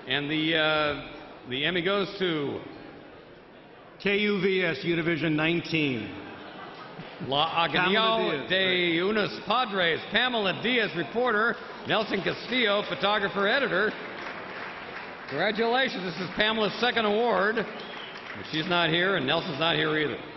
And the Emmy goes to KUVS Univision 19. La Aguinaldo de Unos Padres, Pamela Diaz, reporter, Nelson Castillo, photographer, editor. Congratulations, this is Pamela's second award. But she's not here, and Nelson's not here either.